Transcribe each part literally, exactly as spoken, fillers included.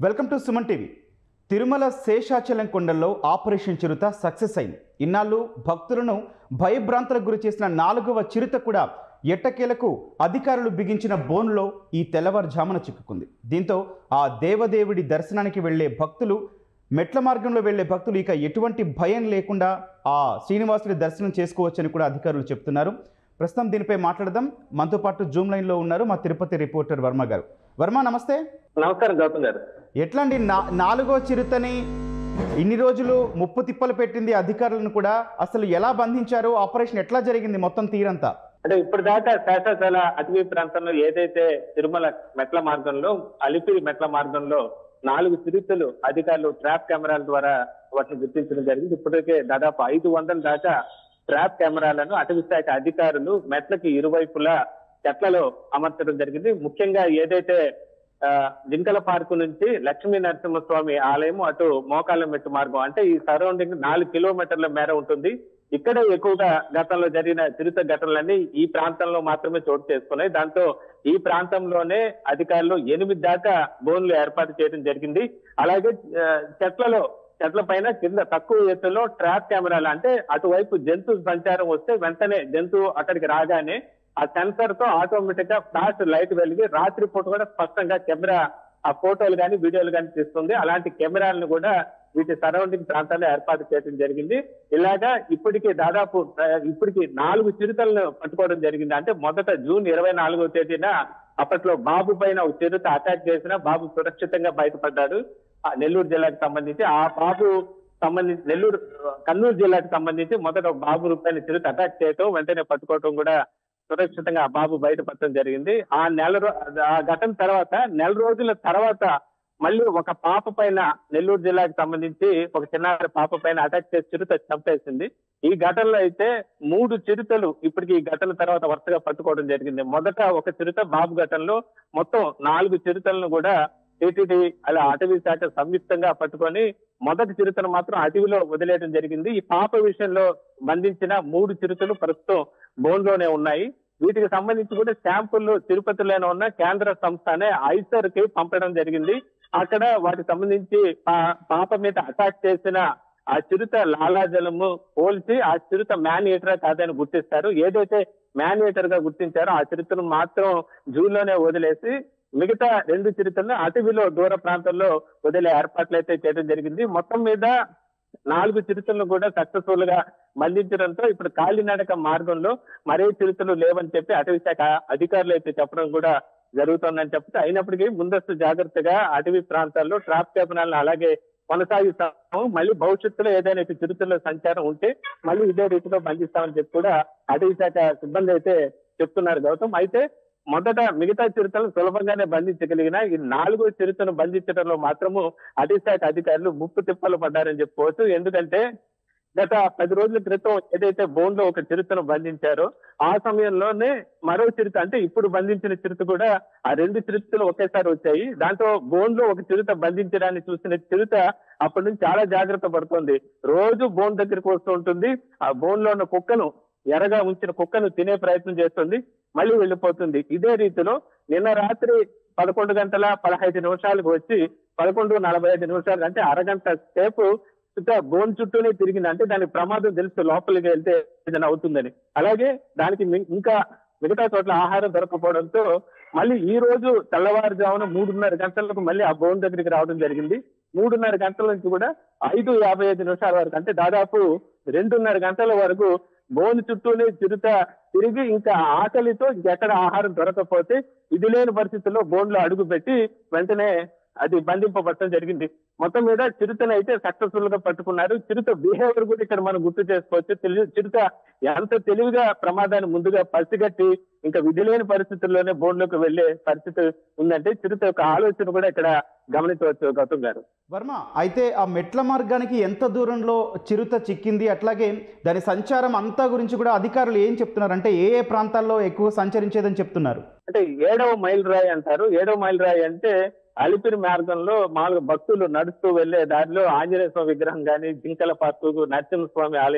Welcome to Suman TV. Tirumala Seshachalam కొండల్లో operation చిరుత success అయింది. ఇన్నాళ్ళు భక్తులను భయభ్రాంతులకు గురి చేసిన నాలుగవ చిరుత కూడా ఎట్టకేలకు అధికారులు బిగించిన బోన్లో ఈ తెల్లవారుజామున చిక్కుకుంది. దీంతో ఆ దేవదేవుడి దర్శనానికి వెళ్లే భక్తులు, మెట్ల మార్గంలో వెళ్లే భక్తులు ఇక ఎటువంటి భయం లేకుండా ఆ శ్రీనివాసుడి దర్శనం చేసుకోవచ్చని కూడా అధికారులు చెప్తున్నారు. ప్రస్తుతం దీనిపై మాట్లాడదాం. మనతో పాటు జూమ్ లైన్లో ఉన్నారు మా తిరుపతి రిపోర్టర్ వర్మ గారు. వర్మ, నమస్తే. నమస్కారం గౌతమ్ గారు. ఎట్లాంటి నా నాలుగో చిరుతని ఇన్ని రోజులు ముప్పు తిప్పలు పెట్టింది అధికారులను కూడా, అసలు ఎలా బంధించారు? ఆపరేషన్ ఎట్లా జరిగింది మొత్తం తీరంతా? అంటే ఇప్పటిదాకా శేషాచల అటవీ ప్రాంతంలో ఏదైతే తిరుమల మెట్ల మార్గంలో, అలిపిరి మెట్ల మార్గంలో నాలుగు చిరుతలు అధికారులు ట్రాప్ కెమెరాల ద్వారా వాటిని గుర్తించడం జరిగింది. ఇప్పటికే దాదాపు ఐదు వందల దాకా ట్రాప్ కెమెరాలను అటవీ శాఖ అధికారులు మెట్లకి ఇరువైపులా చెట్లలో అమర్చడం జరిగింది. ముఖ్యంగా ఏదైతే ఆ జింకల పార్కు నుంచి లక్ష్మీ నరసింహస్వామి ఆలయం అటు మోకాళ్ళ మెట్టు మార్గం, అంటే ఈ సరౌండింగ్ నాలుగు కిలోమీటర్ల మేర ఉంటుంది. ఇక్కడ ఎక్కువగా గతంలో జరిగిన చిరుత ఘటనలన్నీ ఈ ప్రాంతంలో మాత్రమే చోటు చేసుకున్నాయి. దాంతో ఈ ప్రాంతంలోనే అధికారులు ఎనిమిది దాకా బోన్లు ఏర్పాటు చేయడం జరిగింది. అలాగే చెట్లలో చెట్ల పైన కింద తక్కువ ఎత్తులో ట్రాప్ కెమెరాలు, అంటే అటువైపు జంతు సంచారం వస్తే వెంటనే జంతువు అక్కడికి రాగానే ఆ సెన్సర్ తో ఆటోమేటిక్ గా ఫ్లాష్ లైట్ వెలిగి రాత్రి పూట కూడా స్పష్టంగా కెమెరా ఆ ఫోటోలు కానీ వీడియోలు కానీ తీస్తుంది. అలాంటి కెమెరాలను కూడా వీటి సరౌండింగ్ ప్రాంతాల్లో ఏర్పాటు చేయడం జరిగింది. ఇలాగా ఇప్పటికి దాదాపు ఇప్పటికి నాలుగు చిరుతలను పట్టుకోవడం జరిగింది. అంటే మొదట జూన్ ఇరవై నాలుగో తేదీన అప్పట్లో బాబు పైన ఒక చిరుత అటాక్ చేసిన బాబు సురక్షితంగా బయటపడ్డాడు. నెల్లూరు జిల్లాకు సంబంధించి ఆ బాబు సంబంధించి నెల్లూరు కర్నూలు జిల్లాకు సంబంధించి మొదట బాబు రూపాయల చిరుత అటాక్ చేయటం, వెంటనే పట్టుకోవటం కూడా సురక్షితంగా ఆ బాబు బయటపడటం జరిగింది. ఆ నెల ఆ ఘటన తర్వాత నెల రోజుల తర్వాత మళ్ళీ ఒక పాప పైన నెల్లూరు జిల్లాకు సంబంధించి ఒక చిన్న పాప పైన అటాక్ చేసి చిరుత చంపేసింది. ఈ ఘటనలో అయితే మూడు చిరుతలు ఇప్పటికి ఈ ఘటన తర్వాత వరుసగా పట్టుకోవడం జరిగింది. మొదట ఒక చిరుత బాబు ఘటనలో మొత్తం నాలుగు చిరుతలను కూడా టీటీడీ అలా అటవీ శాఖ సంయుక్తంగా పట్టుకొని మొదటి చిరుతను మాత్రం అటవీలో వదిలేయడం జరిగింది. ఈ పాప విషయంలో బంధించిన మూడు చిరుతలు ప్రస్తుతం బోన్ లోనే ఉన్నాయి. వీటికి సంబంధించి కూడా శాంపుల్ తిరుపతిలోనే ఉన్న కేంద్ర సంస్థ అనే ఐసర్ కి పంపడం జరిగింది. అక్కడ వాటికి సంబంధించి పాప మీద అటాక్ చేసిన ఆ చిరుత లాలాజలము పోల్చి ఆ చిరుత మ్యాన్ ఈటర్ కాదని గుర్తిస్తారు. ఏదైతే మ్యాన్ ఈటర్ గా గుర్తించారో ఆ చిరుతను మాత్రం జూలోనే వదిలేసి మిగతా రెండు చిరుతలను అటవీలో దూర ప్రాంతంలో వదిలే ఏర్పాట్లు అయితే చేయడం జరిగింది. మొత్తం మీద నాలుగు చిరుతలను కూడా సక్సెస్ఫుల్ గా బంధించడంతో ఇప్పుడు కాలినడక మార్గంలో మరే చిరుతలు లేవని చెప్పి అటవీ శాఖ అధికారులు అయితే చెప్పడం కూడా జరుగుతుందని చెప్తే, అయినప్పటికీ ముందస్తు జాగ్రత్తగా అటవీ ప్రాంతాల్లో ట్రాప్ కెమెరాలను అలాగే కొనసాగిస్తాము. మళ్ళీ భవిష్యత్తులో ఏదైనా చిరుతల సంచారం ఉంటే మళ్ళీ ఇదే రీతిలో బంధిస్తామని చెప్పి కూడా అటవీ శాఖ సిబ్బంది అయితే చెప్తున్నారు గౌతమ్. అయితే మొదట మిగతా చిరుతలను సులభంగానే బంధించగలిగిన ఈ నాలుగో చిరుతను బంధించడంలో మాత్రము అటవీ శాఖ అధికారులు ముప్పు తిప్పలు పడ్డారని చెప్పుకోవచ్చు. ఎందుకంటే గత పది రోజుల క్రితం ఏదైతే బోన్ లో ఒక చిరుతను బంధించారో ఆ సమయంలోనే మరో చిరుత, అంటే ఇప్పుడు బంధించిన చిరుత కూడా ఆ రెండు చిరుతలు ఒకేసారి వచ్చాయి. దాంతో బోన్ లో ఒక చిరుత బంధించడాన్ని చూసిన చిరుత అప్పటి నుంచి చాలా జాగ్రత్త పడుతుంది. రోజు బోన్ దగ్గరికి వస్తూ ఉంటుంది. ఆ బోన్ లో ఉన్న కుక్కను, ఎరగా ఉంచిన కుక్కను తినే ప్రయత్నం చేస్తుంది, మళ్ళీ వెళ్ళిపోతుంది. ఇదే రీతిలో నిన్న రాత్రి పదకొండు గంటల పదహైదు నిమిషాలకు వచ్చి పదకొండు నలభై ఐదు నిమిషాలు అంటే అరగంట సేపు బోన్ చుట్టూనే తిరిగింది. అంటే దానికి ప్రమాదం తెలుసు లోపలికి వెళ్తే ఏదైనా అవుతుందని. అలాగే దానికి ఇంకా మిగతా చోట్ల ఆహారం దొరకపోవడంతో మళ్ళీ ఈ రోజు తెల్లవారుజామున మూడున్నర గంటలకు మళ్ళీ ఆ బోన్ దగ్గరికి రావడం జరిగింది. మూడున్నర గంటల నుంచి కూడా ఐదు యాభై ఐదు నిమిషాల వరకు, అంటే దాదాపు రెండున్నర గంటల వరకు బోన్ చుట్టూనే చిరుత తిరిగి ఇంకా ఆకలితో ఎక్కడ ఆహారం దొరకకపోతే ఇది లేని పరిస్థితుల్లో బోన్ లో అడుగు పెట్టి వెంటనే అది బంధింపబడటం జరిగింది. మొత్తం మీద చిరుతను అయితే సక్సెస్ఫుల్ గా పట్టుకున్నారు. చిరుత బిహేవియర్ కూడా ఇక్కడ మనం గుర్తు చేసుకోవచ్చు. చిరుత ఎంత తెలివిగా ప్రమాదాన్ని ముందుగా పసిగట్టి ఇంకా విధి లేని పరిస్థితుల్లోనే బోన్లోకి వెళ్లే పరిస్థితి ఉందంటే చిరుత యొక్క ఆలోచన కూడా ఇక్కడ గమనించవచ్చు గౌతమ్ గారు. వర్మ, అయితే ఆ మెట్ల మార్గానికి ఎంత దూరంలో చిరుత చిక్కింది, అట్లాగే దాని సంచారం అంతా గురించి కూడా అధికారులు ఏం చెప్తున్నారు? అంటే ఏ ఏ ప్రాంతాల్లో ఎక్కువ సంచరించేదని చెప్తున్నారు? అంటే ఏడవ మైల్ రాయి అంటారు. ఏడవ మైల్ రాయి అంటే అలిపిరి మార్గంలో మామూలుగా భక్తులు నడుస్తూ వెళ్లే దారిలో ఆంజనేయ స్వామి విగ్రహం కానీ, జింకల పార్కు, నరసింహస్వామి ఆలయం,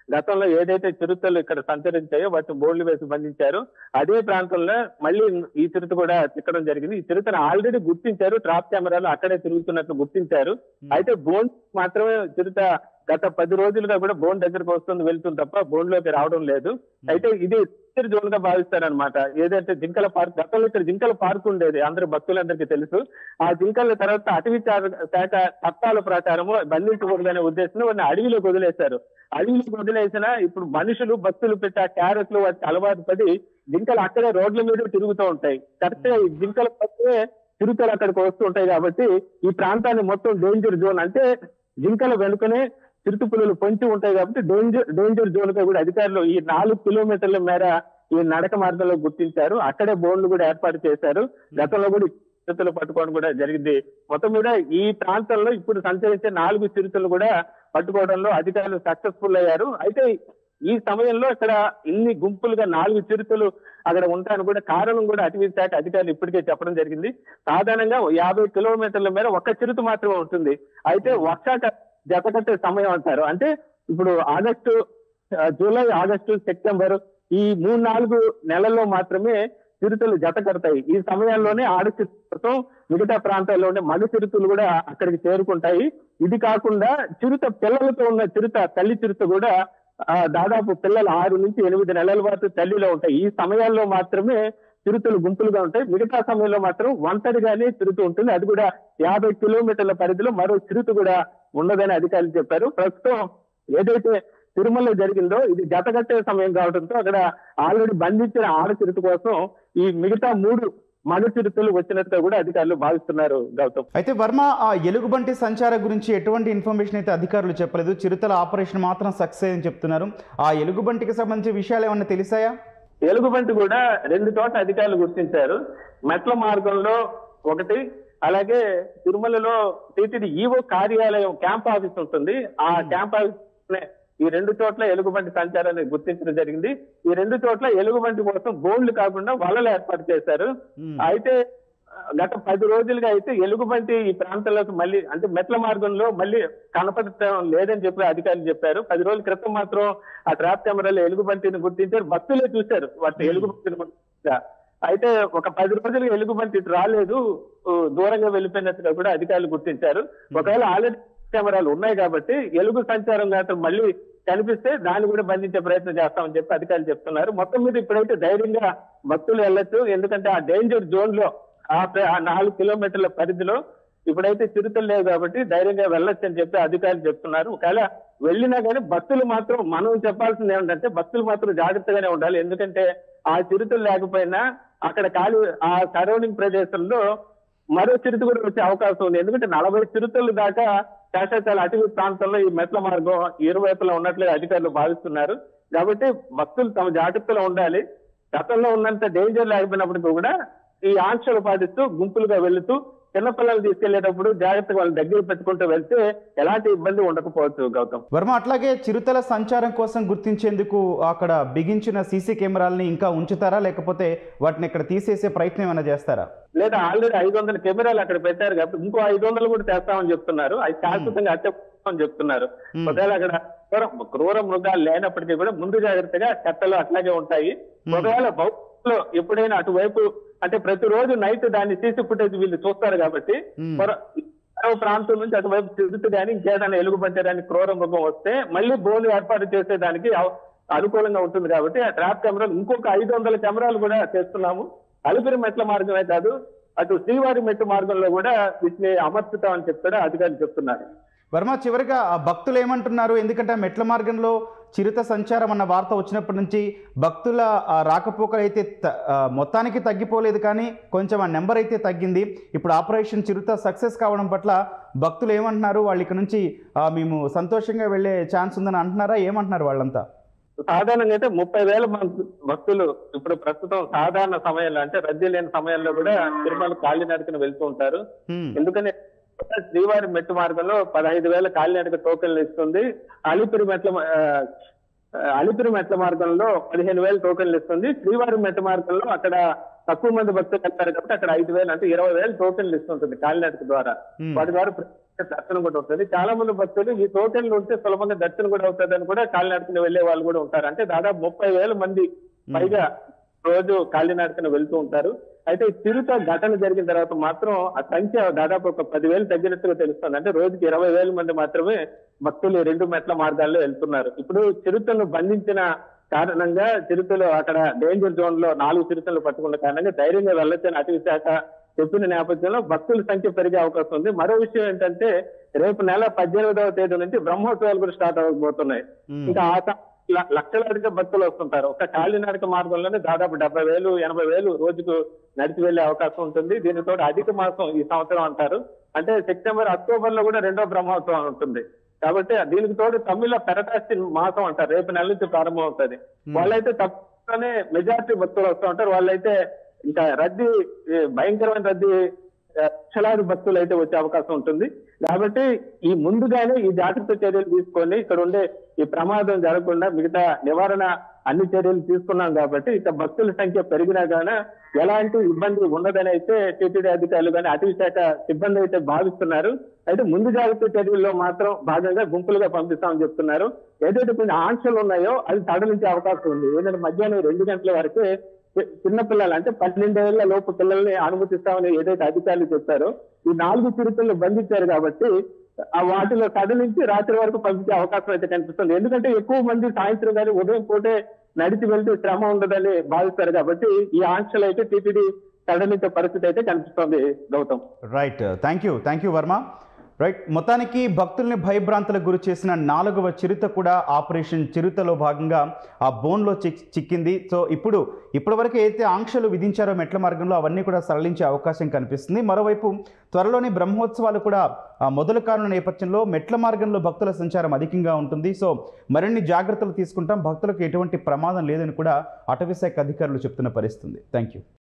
గతంలో ఏదైతే చిరుతలు ఇక్కడ సంచరించాయో వాటిని బోర్డులు వేసి బంధించారు. అదే ప్రాంతంలో మళ్ళీ ఈ చిరుత కూడా చిక్కడం జరిగింది. ఈ చిరుతను ఆల్రెడీ గుర్తించారు, ట్రాప్ కెమెరాలు అక్కడే తిరుగుతున్నట్లు గుర్తించారు. అయితే బోన్ మాత్రమే చిరుత గత పది రోజులుగా కూడా బోన్ దగ్గరకు వస్తుంది వెళ్తుంది తప్ప బోన్ లోకి రావడం లేదు. అయితే ఇది జోన్ గా భావిస్తారనమాట. ఏదైతే జింకల పార్క్, గతంలో ఇక్కడ జింకల పార్క్ ఉండేది, అందరు భక్తులందరికీ తెలుసు. ఆ జింకల తర్వాత అటవీ శాఖ చట్టాల ప్రకారము బంధించకూడదనే ఉద్దేశంలో వాటిని అడవిలోకి వదిలేశారు. అడవిలోకి వదిలేసినా ఇప్పుడు మనుషులు భక్తులు పెట్టే క్యారెట్లు వాటికి అలవాటు పడి జింకలు అక్కడే రోడ్ల మీద తిరుగుతూ ఉంటాయి. కరెక్ట్ గా ఈ జింకల పక్కనే చిరుతలు అక్కడికి వస్తూ ఉంటాయి. కాబట్టి ఈ ప్రాంతాన్ని మొత్తం డేంజర్ జోన్, అంటే జింకల వెనుకనే చిరుత పులులు పొంచి ఉంటాయి కాబట్టి డేంజర్ డేంజర్ జోన్ గా కూడా అధికారులు ఈ నాలుగు కిలోమీటర్ల మేర ఈ నడక మార్గంలో గుర్తించారు. అక్కడే బోన్లు కూడా ఏర్పాటు చేశారు. గతంలో కూడా చిరుతలు పట్టుకోవడం కూడా జరిగింది. మొత్తం మీద ఈ ప్రాంతంలో ఇప్పుడు సంచరించే నాలుగు చిరుతలు కూడా పట్టుకోవడంలో అధికారులు సక్సెస్ఫుల్ అయ్యారు. అయితే ఈ సమయంలో ఇక్కడ ఇన్ని గుంపులుగా నాలుగు చిరుతలు అక్కడ ఉంటాయని కూడా కారణం కూడా అటవీ శాఖ అధికారులు ఇప్పటికే చెప్పడం జరిగింది. సాధారణంగా యాభై కిలోమీటర్ల మేర ఒక్క చిరుత మాత్రమే ఉంటుంది. అయితే వర్షాకాలం జతకట్టే సమయం అంటారు. అంటే ఇప్పుడు ఆగస్టు, జూలై, ఆగస్టు, సెప్టెంబర్ ఈ మూడు నాలుగు నెలల్లో మాత్రమే చిరుతలు జత కడతాయి. ఈ సమయాల్లోనే ఆడ చిరుతతో మిగతా ప్రాంతాల్లో ఉండే మగ చిరుతలు కూడా అక్కడికి చేరుకుంటాయి. ఇది కాకుండా చిరుత పిల్లలతో ఉన్న చిరుత, తల్లి చిరుత కూడా ఆ దాదాపు పిల్లలు ఆరు నుంచి ఎనిమిది నెలల వరకు తల్లిలో ఉంటాయి. ఈ సమయాల్లో మాత్రమే చిరుతలు గుంపులుగా ఉంటాయి. మిగతా సమయంలో మాత్రం ఒంటరిగానే చిరుత ఉంటుంది. అది కూడా యాభై కిలోమీటర్ల పరిధిలో మరో చిరుత కూడా ఉండదని అధికారులు చెప్పారు. ప్రస్తుతం ఏదైతే తిరుమలలో జరిగిందో ఇది జతగట్టే సమయం కావడంతో అక్కడ ఆల్రెడీ బంధించిన ఆడ చిరుత కోసం ఈ మిగతా మూడు మగ చిరుతలు వచ్చినట్టుగా కూడా అధికారులు భావిస్తున్నారు. గౌతమ్, అయితే వర్మ, ఆ ఎలుగుబంటి సంచారం గురించి ఎటువంటి ఇన్ఫర్మేషన్ అయితే అధికారులు చెప్పలేదు. చిరుతల ఆపరేషన్ మాత్రం సక్సెస్ అని చెప్తున్నారు. ఆ ఎలుగుబంటికి సంబంధించిన విషయాలు ఏమన్నా తెలిసాయా? ఎలుగుబంటి కూడా రెండు చోట్ల అధికారులు గుర్తించారు. మెట్ల మార్గంలో ఒకటి, అలాగే తిరుమలలో టీటీడీ ఈవో కార్యాలయం క్యాంప్ ఆఫీస్ ఉంటుంది. ఆ క్యాంప్ ఆఫీస్ ఈ రెండు చోట్ల ఎలుగుబంటి సంచారాన్ని గుర్తించడం జరిగింది. ఈ రెండు చోట్ల ఎలుగుబంటి కోసం బోన్లు కాకుండా వలలు ఏర్పాటు చేశారు. అయితే గత పది రోజులుగా అయితే ఎలుగుబంటి ఈ ప్రాంతంలోకి మళ్ళీ, అంటే మెట్ల మార్గంలో మళ్ళీ కనపడటం లేదని చెప్పి అధికారులు చెప్పారు. పది రోజుల క్రితం మాత్రం ఆ ట్రాప్ కెమెరాలో ఎలుగుబంటిని గుర్తించారు, భక్తులే చూశారు వాటి ఎలుగుబంటిని. అయితే ఒక పది రోజులుగా ఎలుగుబంటి రాలేదు, దూరంగా వెళ్ళిపోయినట్టుగా కూడా అధికారులు గుర్తించారు. ఒకవేళ ఆల్రెడీ కెమెరాలు ఉన్నాయి కాబట్టి ఎలుగు సంచారం మాత్రం మళ్ళీ కనిపిస్తే దాన్ని కూడా బంధించే ప్రయత్నం చేస్తామని చెప్పి అధికారులు చెప్తున్నారు. మొత్తం మీద ఇప్పుడైతే ధైర్యంగా భక్తులు వెళ్ళొచ్చు. ఎందుకంటే ఆ డేంజర్ జోన్ లో ఆ నాలుగు కిలోమీటర్ల పరిధిలో ఇప్పుడైతే చిరుతలు లేవు కాబట్టి ధైర్యంగా వెళ్ళొచ్చు అని చెప్పి అధికారులు చెప్తున్నారు. ఒకవేళ వెళ్ళినా కానీ భక్తులు మాత్రం మనం చెప్పాల్సింది ఏమిటంటే భక్తులు మాత్రం జాగ్రత్తగానే ఉండాలి. ఎందుకంటే ఆ చిరుతలు లేకపోయినా అక్కడ ఖాళీ ఆ సరౌండింగ్ ప్రదేశంలో మరో చిరుత కూడా వచ్చే అవకాశం ఉంది. ఎందుకంటే నలభై చిరుతలు దాకా శాశ్వతాల అటవీ ప్రాంతంలో ఈ మెట్ల మార్గం ఇరువైపులా ఉన్నట్లుగా అధికారులు భావిస్తున్నారు. కాబట్టి భక్తులు తమ జాగ్రత్తలో ఉండాలి. గతంలో ఉన్నంత డేంజర్ లేకపోయినప్పటికీ కూడా ఈ ఆంక్షలు పాటిస్తూ గుంపులుగా వెళుతూ చిన్నపిల్లలు తీసుకెళ్లేటప్పుడు జాగ్రత్తగా వాళ్ళ దగ్గర పెట్టుకుంటూ వెళ్తే ఎలాంటి ఇబ్బంది ఉండకపోవచ్చు. గౌతమ్ వర్మ, అట్లాగే చిరుతల సంచారం కోసం గుర్తించేందుకు అక్కడ బిగించిన సీసీ కెమెరాలని ఇంకా ఉంచుతారా, లేకపోతే వాటిని ఇక్కడ తీసేసే ప్రయత్నం ఏమైనా చేస్తారా? లేదా ఆల్రెడీ ఐదు వందల కెమెరాలు అక్కడ పెట్టారు కాబట్టి ఇంకో ఐదు వందలు కూడా చేస్తామని చెప్తున్నారు. అవి శాశ్వతంగా అత్యవసరం చెప్తున్నారు. ఒకవేళ అక్కడ క్రూర మృగాలు లేనప్పటికీ కూడా ముందు జాగ్రత్తగా చట్టలు అట్లాగే ఉంటాయి. ఒకవేళ భవిష్యత్తులో ఎప్పుడైనా అటువైపు, అంటే ప్రతిరోజు నైట్ దాన్ని సీసీ ఫుటేజ్ వీళ్ళు చూస్తారు కాబట్టి మరో ప్రాంతం నుంచి అటువైపు తిరుగుతూ కానీ ఇంకేదైనా ఎలుగుబంటి కానీ క్రూర మృగం వస్తే మళ్ళీ బోర్డు ఏర్పాటు చేసేదానికి అనుకూలంగా ఉంటుంది. కాబట్టి ఆ ట్రాప్ కెమెరాలు ఇంకొక ఐదు వందల కెమెరాలు కూడా చేస్తున్నాము. అలిపిరి మెట్ల మార్గమే కాదు, అటు శ్రీవారి మెట్టు మార్గంలో కూడా వీటిని అమర్చుతామని చెప్తారు అధికారులు చెప్తున్నారు. వర్మ, చివరిగా ఆ భక్తులు ఏమంటున్నారు? ఎందుకంటే మెట్ల మార్గంలో చిరుత సంచారం అన్న వార్త వచ్చినప్పటి నుంచి భక్తుల రాకపోకలు అయితే మొత్తానికి తగ్గిపోలేదు, కానీ కొంచెం ఆ నెంబర్ అయితే తగ్గింది. ఇప్పుడు ఆపరేషన్ చిరుత సక్సెస్ కావడం పట్ల భక్తులు ఏమంటున్నారు? వాళ్ళు ఇక్కడ నుంచి మేము సంతోషంగా వెళ్ళే ఛాన్స్ ఉందని అంటున్నారా? ఏమంటున్నారు వాళ్ళంతా? సాధారణంగా అయితే ముప్పై వేల మంది భక్తులు ఇప్పుడు ప్రస్తుతం సాధారణ సమయంలో, అంటే రద్దీ లేని సమయంలో కూడా తిరుమల కాలినడకన వెళ్తూ ఉంటారు. ఎందుకని శ్రీవారి మెట్టు మార్గంలో పదహైదు వేల కాలినడక టోకెన్లు ఇస్తుంది. అలిపిరి మెట్ల అలిపిరి మెట్ల మార్గంలో పదిహేను వేల టోకెన్లు ఇస్తుంది. శ్రీవారి మెట్టు మార్గంలో అక్కడ తక్కువ మంది భక్తులు వెళ్తారు కాబట్టి అక్కడ ఐదు వేలు అంటే ఇరవై వేల టోకెన్లు ఇస్తుంటుంది కాలినడక ద్వారా. వాటి ద్వారా దర్శనం కూడా ఉంటుంది. చాలా మంది భక్తులు ఈ టోకెన్లు ఉంటే సులభంగా దర్శనం కూడా అవుతుందని కూడా కాలినడకన వెళ్లే వాళ్ళు కూడా ఉంటారు. అంటే దాదాపు ముప్పై వేల మంది పైగా రోజు కాలినడకన వెళ్తూ ఉంటారు. అయితే చిరుత ఘటన జరిగిన తర్వాత మాత్రం ఆ సంఖ్య దాదాపు ఒక పదివేలు తగ్గినట్టుగా తెలుస్తుంది. అంటే రోజుకి ఇరవై వేల మంది మాత్రమే భక్తులు రెండు మెట్ల మార్గాల్లో వెళ్తున్నారు. ఇప్పుడు చిరుతను బంధించిన కారణంగా చిరుతలు అక్కడ డేంజర్ జోన్ లో నాలుగు చిరుతలు పట్టుకున్న కారణంగా ధైర్యంగా వెళ్ళొచ్చని అటవీ శాఖ చెప్పిన నేపథ్యంలో భక్తుల సంఖ్య పెరిగే అవకాశం ఉంది. మరో విషయం ఏంటంటే రేపు నెల పద్దెనిమిదవ తేదీ నుంచి బ్రహ్మోత్సవాలు కూడా స్టార్ట్ అవ్వబోతున్నాయి. ఇంకా ఆ లక్షలాదిగా భక్తులు వస్తుంటారు. ఒక కాలినడక మార్గంలోనే దాదాపు డెబ్బై వేలు ఎనభై వేలు రోజుకు నడిచి వెళ్లే అవకాశం ఉంటుంది. దీనితో అధిక మాసం ఈ సంవత్సరం అంటారు. అంటే సెప్టెంబర్ అక్టోబర్ లో కూడా రెండో బ్రహ్మోత్సవం ఉంటుంది. కాబట్టి దీనికి తోడు తమిళ పెరటాస్టి మాసం అంటారు, రేపు నెల నుంచి ప్రారంభం అవుతుంది. వాళ్ళైతే తప్పనే మెజారిటీ భక్తులు వస్తూ ఉంటారు. వాళ్ళైతే ఇంకా రద్దీ భయంకరమైన రద్దీ లక్షలాది భక్తులు అయితే వచ్చే అవకాశం ఉంటుంది. కాబట్టి ఈ ముందుగానే ఈ జాగ్రత్త చర్యలు తీసుకొని ఇక్కడ ఉండే ఈ ప్రమాదం జరగకుండా మిగతా నివారణ అన్ని చర్యలు తీసుకున్నాం. కాబట్టి ఇక భక్తుల సంఖ్య పెరిగినా గానీ ఎలాంటి ఇబ్బంది ఉండదని అయితే టీటీడీ అధికారులు కానీ అటవీ శాఖ సిబ్బంది అయితే భావిస్తున్నారు. అయితే ముందు జాగ్రత్త చర్యల్లో మాత్రం భాగంగా గుంపులుగా పంపిస్తామని చెప్తున్నారు. ఏదైతే కొన్ని ఆంక్షలు ఉన్నాయో అది సడలించే అవకాశం ఉంది. ఏంటంటే మధ్యాహ్నం రెండు గంటల వరకే చిన్న పిల్లలు అంటే పన్నెండేళ్ల లోపు పిల్లల్ని అనుమతిస్తామని ఏదైతే అధికారులు చెప్పారో ఈ నాలుగు చిరుతలు బంధించారు. కాబట్టి ఆ వాటిలో సడలించి రాత్రి వరకు పంపించే అవకాశం అయితే కనిపిస్తుంది. ఎందుకంటే ఎక్కువ మంది సాయంత్రం కానీ ఉదయం పూటే నడిచి వెళ్తే శ్రమ ఉండదని భావిస్తారు. కాబట్టి ఈ ఆంక్షలు అయితే టీటీడీ సడలించే పరిస్థితి అయితే కనిపిస్తుంది. Gautam, right, thank you thank you Varma. Right, మొత్తానికి భక్తుల్ని భయభ్రాంతులకు గురి చేసిన నాలుగవ చిరుత కూడా ఆపరేషన్ చిరుతలో భాగంగా ఆ బోన్లో చిక్ చిక్కింది. సో ఇప్పుడు ఇప్పటివరకు అయితే ఆంక్షలు విధించారో మెట్ల మార్గంలో అవన్నీ కూడా సరళించే అవకాశం కనిపిస్తుంది. మరోవైపు త్వరలోని బ్రహ్మోత్సవాలు కూడా మొదలు కానున్న నేపథ్యంలో మెట్ల మార్గంలో భక్తుల సంచారం అధికంగా ఉంటుంది. సో మరిన్ని జాగ్రత్తలు తీసుకుంటాం, భక్తులకు ఎటువంటి ప్రమాదం లేదని కూడా అటవీ శాఖ అధికారులు చెప్తున్న పరిస్థితుంది. Thank you.